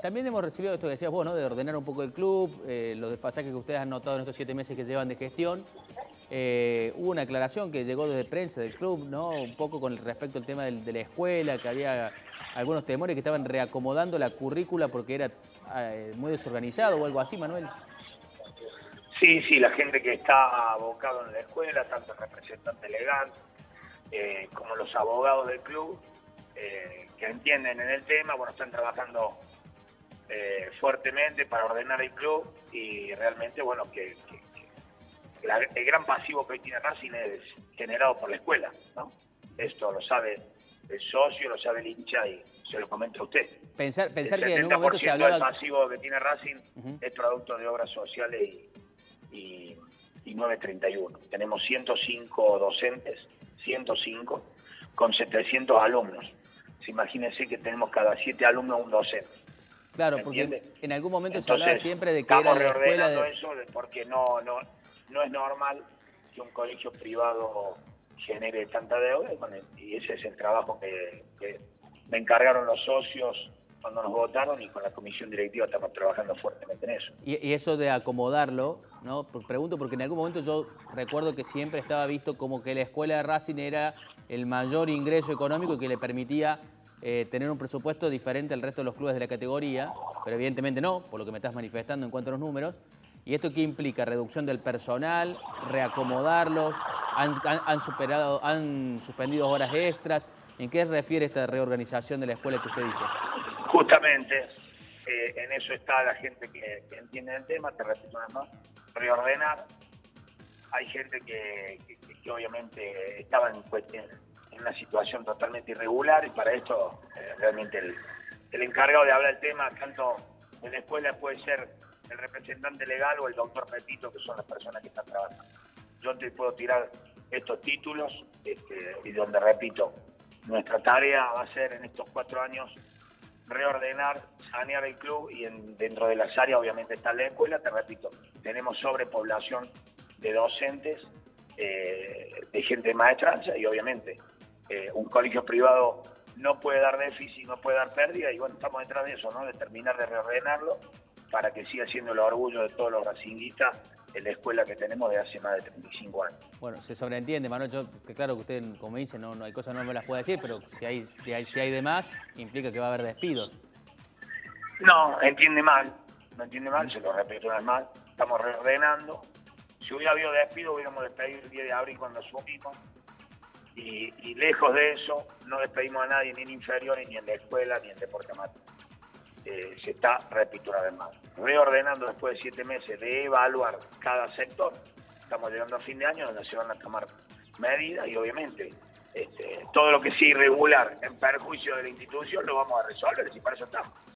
También hemos recibido esto que decías vos, ¿no? De ordenar un poco el club, los desfasajes que ustedes han notado en estos 7 meses que llevan de gestión. Hubo una aclaración que llegó desde prensa del club, ¿no? Un poco con respecto al tema de la escuela, que había algunos temores que estaban reacomodando la currícula porque era muy desorganizado o algo así, Manuel. Sí, sí, la gente que está abocado en la escuela, tanto el representante legal como los abogados del club, que entienden en el tema, bueno, están trabajando fuertemente para ordenar el club y realmente, bueno, el gran pasivo que hoy tiene Racing es generado por la escuela, ¿no? Esto lo sabe el socio, lo sabe el hincha y se lo comenta a usted. Pensar que en un momento se hablaba... El pasivo que tiene Racing es producto de obras sociales y 931. Tenemos 105 docentes, 105, con 700 alumnos. Imagínense que tenemos cada 7 alumnos un docente. Claro, porque en algún momento se hablaba siempre de que era la escuela de... eso porque no es normal que un colegio privado genere tanta deuda y ese es el trabajo que me encargaron los socios cuando nos votaron y con la comisión directiva estamos trabajando fuertemente en eso. Y eso de acomodarlo, ¿no? Pregunto porque en algún momento yo recuerdo que siempre estaba visto como que la escuela de Racing era el mayor ingreso económico y que le permitía tener un presupuesto diferente al resto de los clubes de la categoría, pero evidentemente no, por lo que me estás manifestando en cuanto a los números. ¿Y esto qué implica? ¿Reducción del personal? ¿Reacomodarlos? ¿Han suspendido horas extras? ¿En qué refiere esta reorganización de la escuela que usted dice? Justamente en eso está la gente que entiende el tema, te repito una más, reordenar. Hay gente que obviamente estaba en una situación totalmente irregular y para esto realmente el encargado de hablar del tema, tanto en la escuela puede ser el representante legal o el doctor Pepito, que son las personas que están trabajando. Yo te puedo tirar estos títulos y donde, repito, nuestra tarea va a ser en estos 4 años reordenar, sanear el club y dentro de las áreas obviamente está la escuela, te repito, tenemos sobrepoblación de docentes, de gente de maestranza y obviamente un colegio privado no puede dar déficit, no puede dar pérdida y bueno, estamos detrás de eso, ¿no? De terminar de reordenarlo para que siga siendo el orgullo de todos los racinguistas en la escuela que tenemos de hace más de 35 años. Bueno, se sobreentiende, Manuel, que claro que usted, como dice, no hay cosas no me las puede decir, pero si hay de más, implica que va a haber despidos. No entiende mal, se lo repito una vez más, estamos reordenando. Si hubiera habido despido, hubiéramos despedido el 10 de abril cuando asumimos. Y lejos de eso, no despedimos a nadie, ni en inferiores, ni en la escuela, ni en deporte amateur. Se está, repito una vez más, reordenando después de 7 meses de evaluar cada sector. Estamos llegando a fin de año donde se van a tomar medidas y obviamente todo lo que sea irregular en perjuicio de la institución lo vamos a resolver y para eso estamos.